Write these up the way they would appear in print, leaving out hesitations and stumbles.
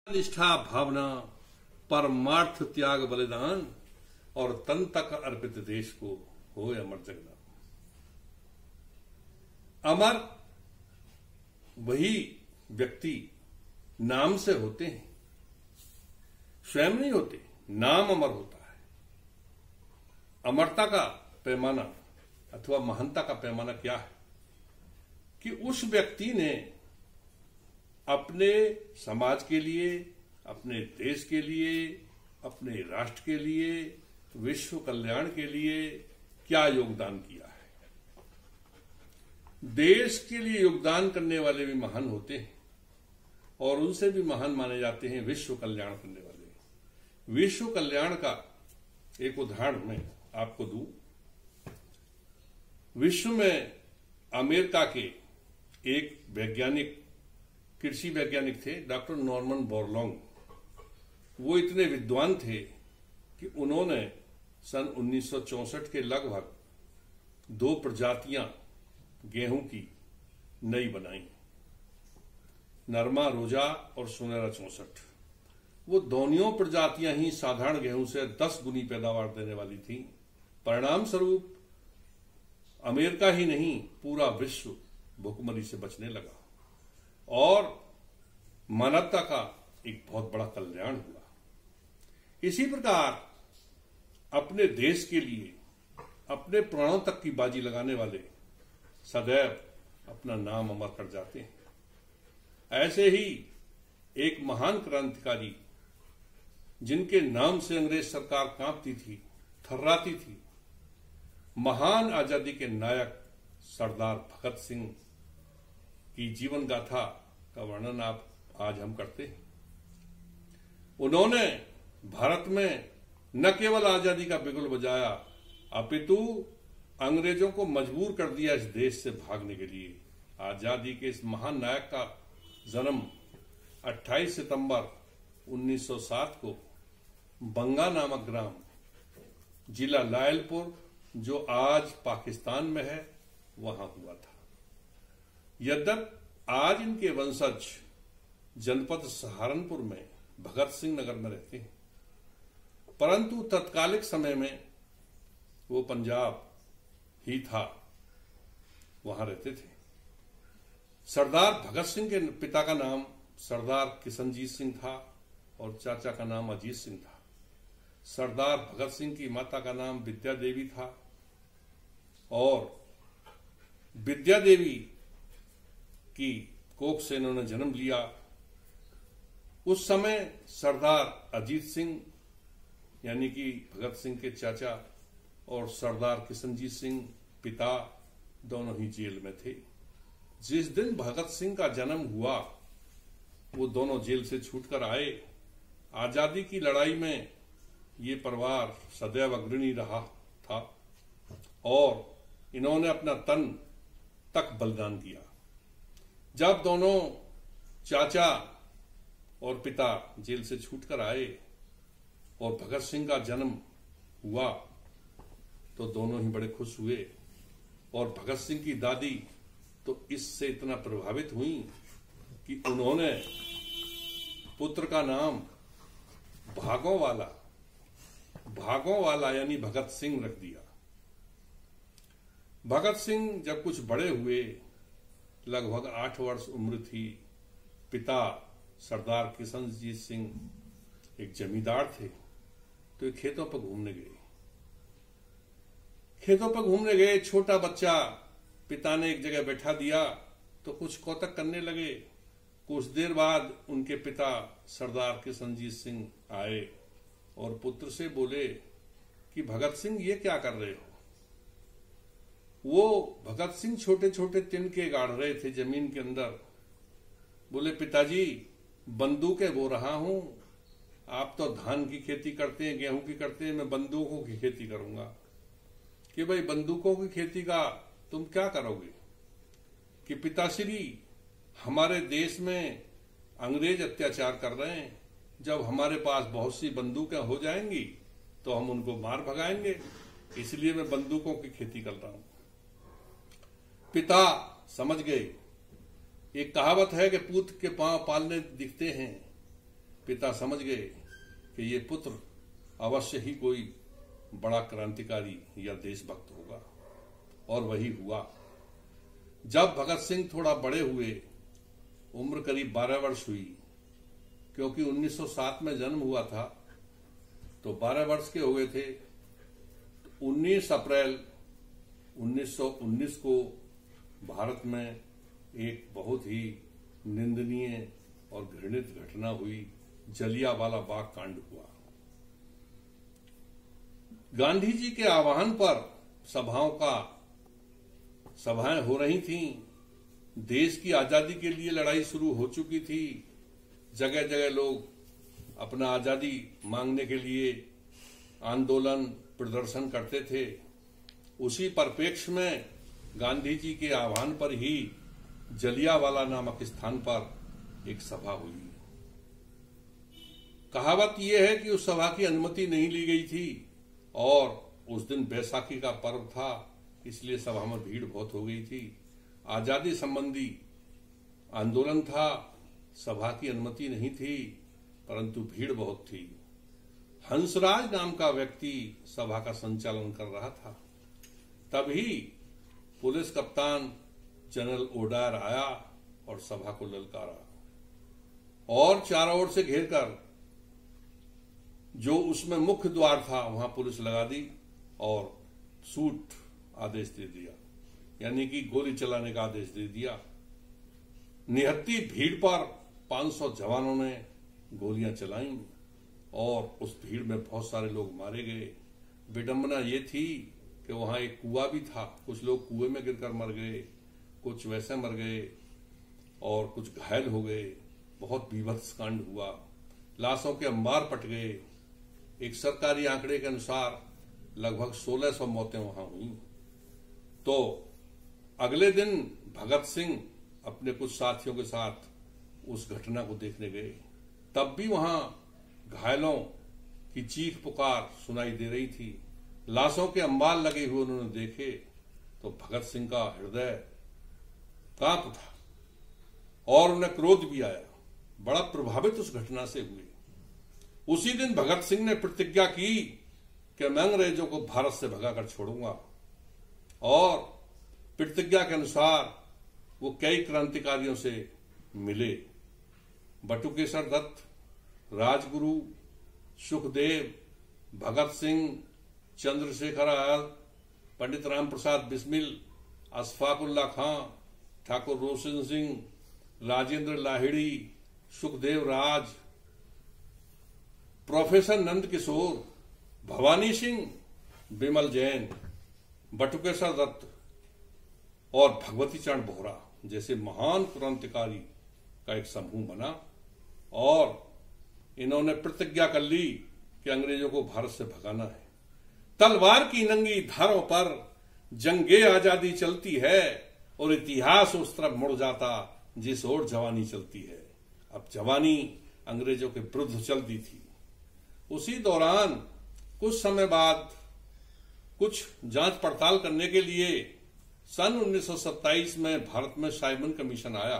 निष्ठा भावना, परमार्थ त्याग बलिदान और तन तक अर्पित देश को हो अमर जगना। अमर वही व्यक्ति नाम से होते हैं, स्वयं नहीं होते, नाम अमर होता है। अमरता का पैमाना अथवा महानता का पैमाना क्या है कि उस व्यक्ति ने अपने समाज के लिए, अपने देश के लिए, अपने राष्ट्र के लिए, विश्व कल्याण के लिए क्या योगदान किया है। देश के लिए योगदान करने वाले भी महान होते हैं और उनसे भी महान माने जाते हैं विश्व कल्याण करने वाले। विश्व कल्याण का एक उदाहरण मैं आपको दूं। विश्व में अमेरिका के एक वैज्ञानिक, कृषि वैज्ञानिक थे, डॉक्टर नॉर्मन बोरलॉन्ग। वो इतने विद्वान थे कि उन्होंने सन 1964 के लगभग 2 प्रजातियां गेहूं की नई बनाई, नरमा रोजा और सुनहरा 64। वो दोनों प्रजातियां ही साधारण गेहूं से 10 गुनी पैदावार देने वाली थी। परिणाम स्वरूप अमेरिका ही नहीं, पूरा विश्व भुखमरी से बचने लगा और मानवता का एक बहुत बड़ा कल्याण हुआ। इसी प्रकार अपने देश के लिए अपने प्राणों तक की बाजी लगाने वाले सदैव अपना नाम अमर कर जाते हैं। ऐसे ही एक महान क्रांतिकारी जिनके नाम से अंग्रेज सरकार कांपती थी, थर्राती थी, महान आजादी के नायक सरदार भगत सिंह की जीवन गाथा का वर्णन आज हम करते हैं। उन्होंने भारत में न केवल आजादी का बिगुल बजाया, अपितु अंग्रेजों को मजबूर कर दिया इस देश से भागने के लिए। आजादी के इस महान नायक का जन्म 28 सितंबर 1907 को बंगा नामक ग्राम, जिला लायलपुर, जो आज पाकिस्तान में है, वहां हुआ था। यद्यप आज इनके वंशज जनपद सहारनपुर में भगत सिंह नगर में रहते हैं, परंतु तत्कालिक समय में वो पंजाब ही था, वहां रहते थे। सरदार भगत सिंह के पिता का नाम सरदार किशनजीत सिंह था और चाचा का नाम अजीत सिंह था। सरदार भगत सिंह की माता का नाम विद्या देवी था और विद्या देवी की कोख से इन्होंने जन्म लिया। उस समय सरदार अजीत सिंह यानी कि भगत सिंह के चाचा और सरदार किशनजीत सिंह पिता दोनों ही जेल में थे। जिस दिन भगत सिंह का जन्म हुआ, वो दोनों जेल से छूटकर आए। आजादी की लड़ाई में ये परिवार सदैव अग्रणी रहा था और इन्होंने अपना तन तक बलिदान किया। जब दोनों चाचा और पिता जेल से छूटकर आए और भगत सिंह का जन्म हुआ तो दोनों ही बड़े खुश हुए और भगत सिंह की दादी तो इससे इतना प्रभावित हुई कि उन्होंने पुत्र का नाम भागों वाला यानी भगत सिंह रख दिया। भगत सिंह जब कुछ बड़े हुए, लगभग 8 वर्ष उम्र थी, पिता सरदार किशनजीत सिंह एक जमींदार थे, तो ये खेतों पर घूमने गए। छोटा बच्चा पिता ने एक जगह बैठा दिया तो कुछ कौतक करने लगे। कुछ देर बाद उनके पिता सरदार किशनजीत सिंह आए और पुत्र से बोले कि भगत सिंह ये क्या कर रहे हो। वो भगत सिंह छोटे छोटे तिनके गाड़ रहे थे जमीन के अंदर। बोले पिताजी, बंदूकें बो रहा हूं, आप तो धान की खेती करते हैं, गेहूं की करते हैं, मैं बंदूकों की खेती करूंगा। कि भाई बंदूकों की खेती का तुम क्या करोगे? कि पिताश्री, हमारे देश में अंग्रेज अत्याचार कर रहे हैं, जब हमारे पास बहुत सी बंदूकें हो जाएंगी तो हम उनको मार भगाएंगे, इसलिए मैं बंदूकों की खेती कर रहा हूं। पिता समझ गए। एक कहावत है कि पूत के पांव पालने दिखते हैं, पिता समझ गए कि ये पुत्र अवश्य ही कोई बड़ा क्रांतिकारी या देशभक्त होगा, और वही हुआ। जब भगत सिंह थोड़ा बड़े हुए, उम्र करीब 12 वर्ष हुई, क्योंकि 1907 में जन्म हुआ था तो 12 वर्ष के हुए थे। 19 अप्रैल 1919 को भारत में एक बहुत ही निंदनीय और घृणित घटना हुई, जलियांवाला बाग कांड हुआ। गांधी जी के आह्वान पर सभाएं हो रही थीं, देश की आजादी के लिए लड़ाई शुरू हो चुकी थी, जगह जगह लोग अपना आजादी मांगने के लिए आंदोलन प्रदर्शन करते थे। उसी परिप्रेक्ष्य में गांधी जी के आह्वान पर ही जलियांवाला नामक स्थान पर एक सभा हुई। कहावत यह है कि उस सभा की अनुमति नहीं ली गई थी और उस दिन बैसाखी का पर्व था, इसलिए सभा में भीड़ बहुत हो गई थी। आजादी संबंधी आंदोलन था, सभा की अनुमति नहीं थी, परंतु भीड़ बहुत थी। हंसराज नाम का व्यक्ति सभा का संचालन कर रहा था। तभी पुलिस कप्तान जनरल ओडायर आया और सभा को ललकारा और चारों ओर से घेरकर जो उसमें मुख्य द्वार था वहां पुलिस लगा दी और शूट आदेश दे दिया, यानी कि गोली चलाने का आदेश दे दिया। निहत्ती भीड़ पर 500 जवानों ने गोलियां चलाईं और उस भीड़ में बहुत सारे लोग मारे गए। विडंबना ये थी कि वहां एक कुआं भी था, कुछ लोग कुएं में गिरकर मर गए, कुछ वैसे मर गए और कुछ घायल हो गए। बहुत बीभत्स कांड हुआ, लाशों के अंबार पट गए। एक सरकारी आंकड़े के अनुसार लगभग 1600 मौतें वहां हुई। तो अगले दिन भगत सिंह अपने कुछ साथियों के साथ उस घटना को देखने गए। तब भी वहां घायलों की चीख पुकार सुनाई दे रही थी। लाशों के अंबार लगे हुए उन्होंने देखे तो भगत सिंह का हृदय कांप उठा और उन्हें क्रोध भी आया। बड़ा प्रभावित उस घटना से हुए। उसी दिन भगत सिंह ने प्रतिज्ञा की कि मैं अंग्रेजों को भारत से भगाकर छोड़ूंगा, और प्रतिज्ञा के अनुसार वो कई क्रांतिकारियों से मिले। बटुकेश्वर दत्त, राजगुरु, सुखदेव, भगत सिंह, चंद्रशेखर आजाद, पंडित राम प्रसाद बिस्मिल, अशफाकुल्ला खां, ठाकुर रोशन सिंह, राजेंद्र लाहिड़ी, सुखदेव राज, प्रोफेसर नंद किशोर, भवानी सिंह, बिमल जैन, बटुकेश्वर दत्त और भगवती चरण बोहरा जैसे महान क्रांतिकारी का एक समूह बना और इन्होंने प्रतिज्ञा कर ली कि अंग्रेजों को भारत से भगाना है। तलवार की नंगी धारों पर जंगे आजादी चलती है और इतिहास उस तरफ मुड़ जाता जिस ओर जवानी चलती है। अब जवानी अंग्रेजों के विरुद्ध चलती थी। उसी दौरान कुछ समय बाद कुछ जांच पड़ताल करने के लिए सन 1927 में भारत में साइमन कमीशन आया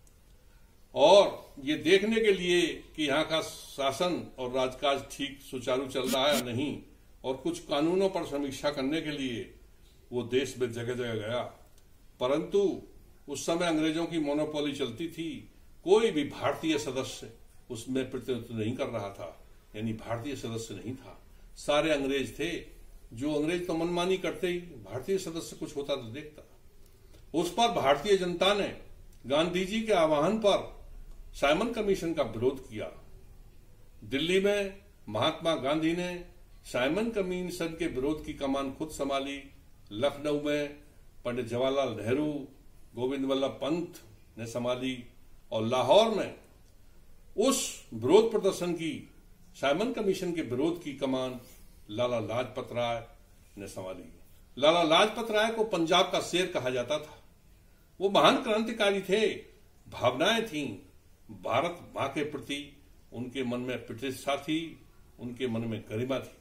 और ये देखने के लिए कि यहाँ का शासन और राजकाज ठीक सुचारू चल रहा है या नहीं, और कुछ कानूनों पर समीक्षा करने के लिए वो देश में जगह जगह गया। परंतु उस समय अंग्रेजों की मोनोपोली चलती थी, कोई भी भारतीय सदस्य उसमें प्रतिनिधित्व नहीं कर रहा था, यानी भारतीय सदस्य नहीं था। सारे अंग्रेज थे। जो अंग्रेज तो मनमानी करते ही, भारतीय सदस्य कुछ होता तो देखता। उस पर भारतीय जनता ने गांधी जी के आह्वान पर साइमन कमीशन का विरोध किया। दिल्ली में महात्मा गांधी ने साइमन कमीशन के विरोध की कमान खुद संभाली। लखनऊ में पंडित जवाहरलाल नेहरू, गोविंद वल्लभ पंत ने संभाली और लाहौर में उस विरोध प्रदर्शन की, साइमन कमीशन के विरोध की कमान लाला लाजपत राय ने संभाली। लाला लाजपत राय को पंजाब का शेर कहा जाता था। वो महान क्रांतिकारी थे। भावनाएं थीं भारत मां के प्रति, उनके मन में प्रतिष्ठा थी, उनके मन में गरिमा थी।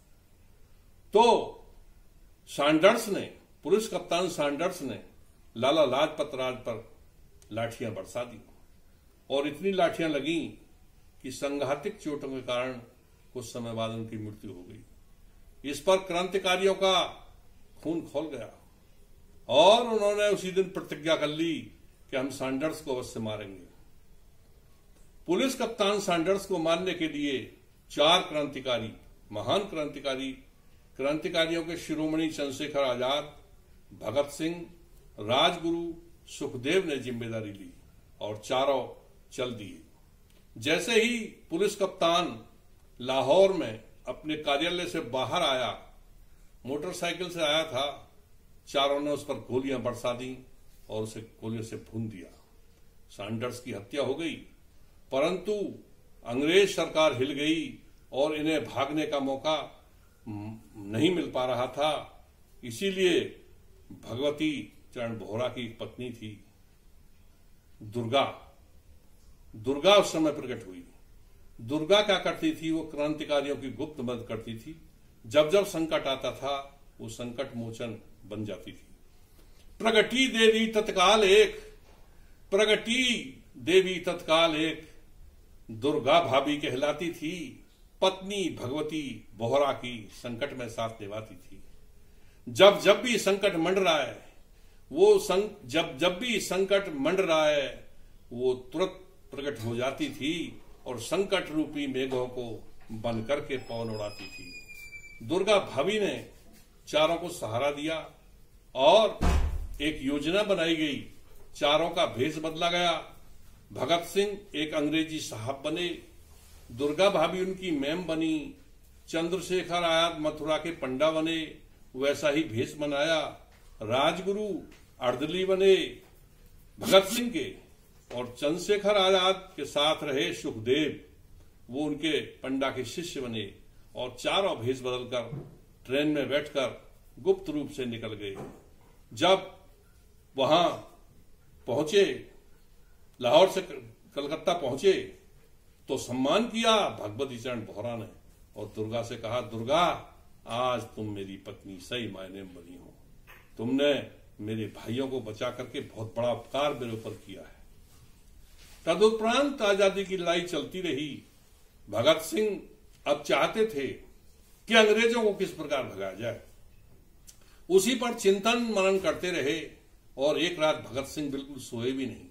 तो सैंडर्स ने, पुलिस कप्तान सैंडर्स ने लाला लाजपत राय पर लाठियां बरसा दी और इतनी लाठियां लगी कि संघातिक चोटों के कारण कुछ समय बाद उनकी मृत्यु हो गई। इस पर क्रांतिकारियों का खून खौल गया और उन्होंने उसी दिन प्रतिज्ञा कर ली कि हम सैंडर्स को अवश्य मारेंगे। पुलिस कप्तान सैंडर्स को मारने के लिए 4 क्रांतिकारी, महान क्रांतिकारियों के शिरोमणि चंद्रशेखर आजाद, भगत सिंह, राजगुरु, सुखदेव ने जिम्मेदारी ली और चारों चल दिए। जैसे ही पुलिस कप्तान लाहौर में अपने कार्यालय से बाहर आया, मोटरसाइकिल से आया था, चारों ने उस पर गोलियां बरसा दी और उसे गोलियों से भून दिया। सैंडर्स की हत्या हो गई, परंतु अंग्रेज सरकार हिल गई और इन्हें भागने का मौका नहीं मिल पा रहा था। इसीलिए भगवती चरण बोहरा की एक पत्नी थी दुर्गा उस समय प्रकट हुई। दुर्गा क्या करती थी? वो क्रांतिकारियों की गुप्त मदद करती थी। जब जब संकट आता था वो संकट मोचन बन जाती थी। प्रगटी देवी तत्काल एक दुर्गा भाभी कहलाती थी। पत्नी भगवती बोहरा की संकट में साथ निभाती थी। जब भी संकट मंडरा है वो तुरंत प्रकट हो जाती थी और संकट रूपी मेघों को बन करके पवन उड़ाती थी। दुर्गा भाभी ने चारों को सहारा दिया और एक योजना बनाई गई। चारों का भेष बदला गया। भगत सिंह एक अंग्रेजी साहब बने, दुर्गा भाभी उनकी मैम बनी, चंद्रशेखर आजाद मथुरा के पंडा बने, वैसा ही भेष बनाया। राजगुरु अर्दली बने भगत सिंह के और चंद्रशेखर आजाद के साथ रहे सुखदेव, वो उनके पंडा के शिष्य बने और चारों भेष बदलकर ट्रेन में बैठकर गुप्त रूप से निकल गए। जब वहां पहुंचे, लाहौर से कलकत्ता पहुंचे, तो सम्मान किया भगवती चरण बोहरा ने और दुर्गा से कहा, दुर्गा आज तुम मेरी पत्नी सही मायने में बनी हो। तुमने मेरे भाइयों को बचा करके बहुत बड़ा उपकार मेरे ऊपर किया है। तदुपरांत आजादी की लड़ाई चलती रही। भगत सिंह अब चाहते थे कि अंग्रेजों को किस प्रकार भगाया जाए। उसी पर चिंतन मनन करते रहे और एक रात भगत सिंह बिल्कुल सोए भी नहीं।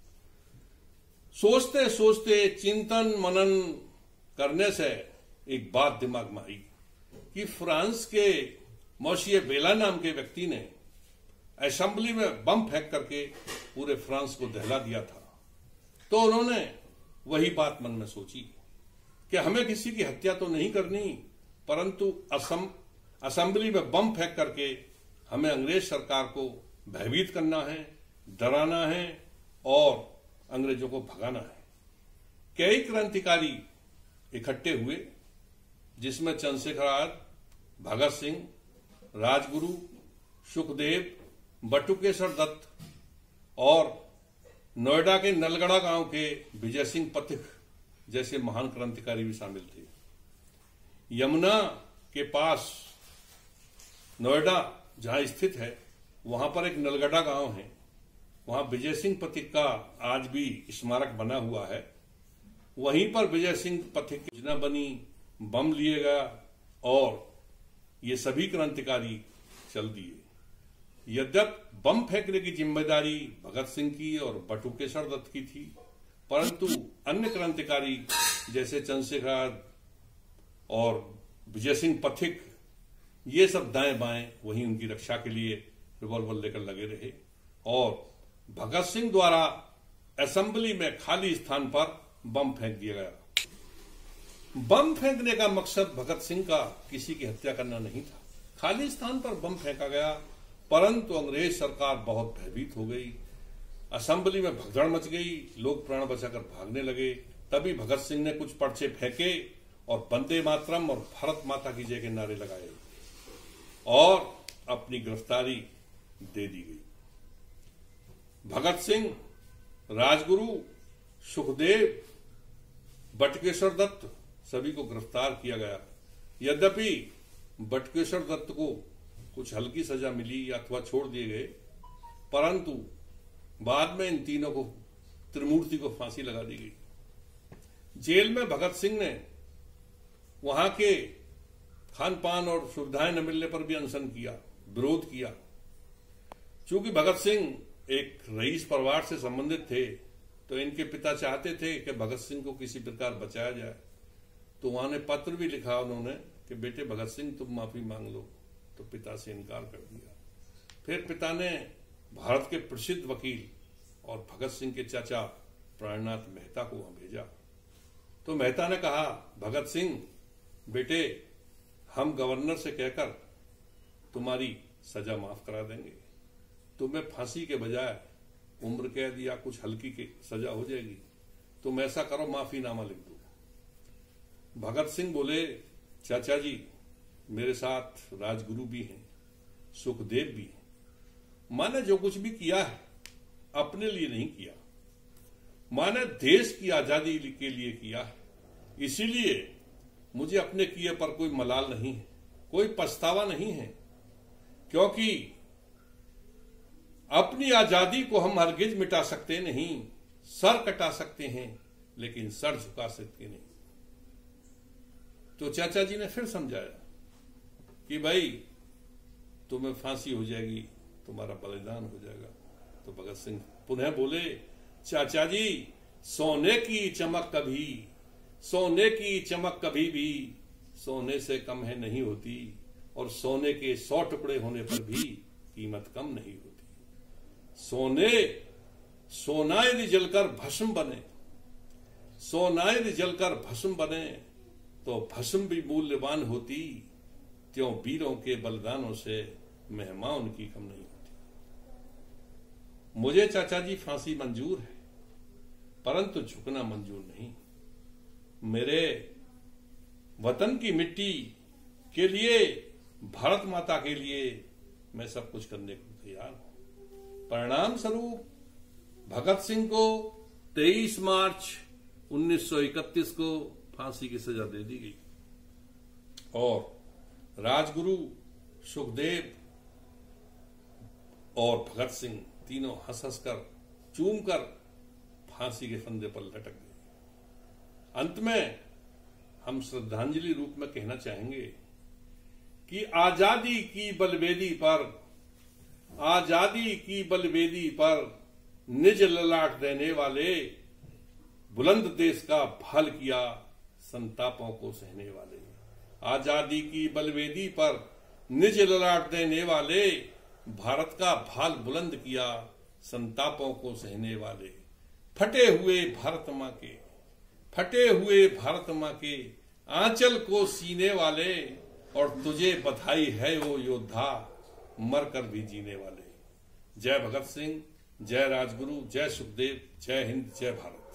सोचते सोचते चिंतन मनन करने से एक बात दिमाग में आई कि फ्रांस के मोशिये बेला नाम के व्यक्ति ने असेंबली में बम फेंक करके पूरे फ्रांस को दहला दिया था। तो उन्होंने वही बात मन में सोची कि हमें किसी की हत्या तो नहीं करनी, परंतु असेंबली में बम फेंक करके हमें अंग्रेज सरकार को भयभीत करना है, डराना है और अंग्रेजों को भगाना है। कई क्रांतिकारी इकट्ठे हुए, जिसमें चंद्रशेखर आजाद, भगत सिंह, राजगुरु, सुखदेव, बटुकेश्वर दत्त और नोएडा के नलगढ़ा गांव के विजय सिंह पथिक जैसे महान क्रांतिकारी भी शामिल थे। यमुना के पास नोएडा जहां स्थित है, वहां पर एक नलगढ़ा गांव है। वहां विजय सिंह पथिक का आज भी स्मारक बना हुआ है। वहीं पर विजय सिंह पथिक की योजना बनी, बम लिए गया और ये सभी क्रांतिकारी चल दिए। यद्यप बम फेंकने की जिम्मेदारी भगत सिंह की और बटुकेश्वर दत्त की थी, परंतु अन्य क्रांतिकारी जैसे चंद्रशेखर आजाद और विजय सिंह पथिक, ये सब दाएं बाएं वहीं उनकी रक्षा के लिए रिवॉल्वर लेकर लगे रहे और भगत सिंह द्वारा असेंबली में खाली स्थान पर बम फेंक दिया गया। बम फेंकने का मकसद भगत सिंह का किसी की हत्या करना नहीं था। खाली स्थान पर बम फेंका गया, परंतु अंग्रेज सरकार बहुत भयभीत हो गई। असेंबली में भगदड़ मच गई, लोग प्राण बचाकर भागने लगे। तभी भगत सिंह ने कुछ पर्चे फेंके और वंदे मातरम और भारत माता की जय के नारे लगाए और अपनी गिरफ्तारी दे दी गई। भगत सिंह, राजगुरु, सुखदेव, बटुकेश्वर दत्त सभी को गिरफ्तार किया गया। यद्यपि बटुकेश्वर दत्त को कुछ हल्की सजा मिली अथवा छोड़ दिए गए, परंतु बाद में इन तीनों को, त्रिमूर्ति को फांसी लगा दी गई। जेल में भगत सिंह ने वहां के खान पान और सुविधाएं न मिलने पर भी अनशन किया, विरोध किया। चूंकि भगत सिंह एक रईस परिवार से संबंधित थे, तो इनके पिता चाहते थे कि भगत सिंह को किसी प्रकार बचाया जाए। तो वहां ने पत्र भी लिखा उन्होंने कि बेटे भगत सिंह तुम माफी मांग लो, तो पिता से इनकार कर दिया। फिर पिता ने भारत के प्रसिद्ध वकील और भगत सिंह के चाचा प्राणनाथ मेहता को वहां भेजा। तो मेहता ने कहा, भगत सिंह बेटे हम गवर्नर से कहकर तुम्हारी सजा माफ करा देंगे, तुम्हें फांसी के बजाय उम्र कैद या कुछ हल्की की सजा हो जाएगी, तुम ऐसा करो माफीनामा लिख दो। भगत सिंह बोले, चाचा जी मेरे साथ राजगुरु भी हैं, सुखदेव भी हैं, मैंने जो कुछ भी किया है अपने लिए नहीं किया, मैंने देश की आजादी के लिए किया है, इसीलिए मुझे अपने किए पर कोई मलाल नहीं है, कोई पछतावा नहीं है, क्योंकि अपनी आजादी को हम हरगिज मिटा सकते नहीं, सर कटा सकते हैं लेकिन सर झुका सकते नहीं। तो चाचा जी ने फिर समझाया कि भाई तुम्हें फांसी हो जाएगी, तुम्हारा बलिदान हो जाएगा। तो भगत सिंह पुनः बोले, चाचा जी सोने की चमक कभी, सोने की चमक कभी भी सोने से कम है नहीं होती, और सोने के 100 टुकड़े होने पर भी कीमत कम नहीं होती। सोना यदि जलकर भस्म बने, सोना यदि जलकर भस्म बने, तो भस्म भी मूल्यवान होती, त्यों वीरों के बलिदानों से महिमा उनकी कम नहीं होती। मुझे चाचा जी फांसी मंजूर है, परंतु झुकना मंजूर नहीं। मेरे वतन की मिट्टी के लिए, भारत माता के लिए मैं सब कुछ करने को तैयार हूं। परिणाम स्वरूप भगत सिंह को 23 मार्च 1931 को फांसी की सजा दे दी गई और राजगुरु, सुखदेव और भगत सिंह तीनों हंस हंस कर, चूम कर फांसी के फंदे पर लटक गए। अंत में हम श्रद्धांजलि रूप में कहना चाहेंगे कि आजादी की बलवेदी पर, आजादी की बलवेदी पर निज ललाट देने वाले, बुलंद देश का भाल किया संतापों को सहने वाले। आजादी की बलवेदी पर निज ललाट देने वाले, भारत का भाल बुलंद किया संतापों को सहने वाले। फटे हुए भारत मां के, फटे हुए भारत मां के आंचल को सीने वाले, और तुझे बधाई है वो योद्धा मरकर भी जीने वाले। जय भगत सिंह, जय राजगुरु, जय सुखदेव, जय हिंद, जय भारत।